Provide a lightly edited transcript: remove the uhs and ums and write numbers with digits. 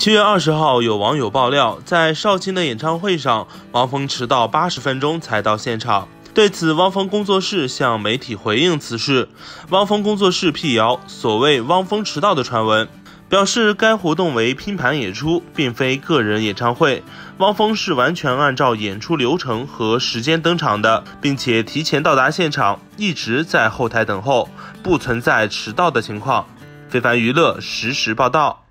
7月20号，有网友爆料，在邵青的演唱会上，汪峰迟到80分钟才到现场。对此，汪峰工作室向媒体回应此事。汪峰工作室辟谣所谓汪峰迟到的传闻，表示该活动为拼盘演出，并非个人演唱会。汪峰是完全按照演出流程和时间登场的，并且提前到达现场，一直在后台等候，不存在迟到的情况。非凡娱乐实时报道。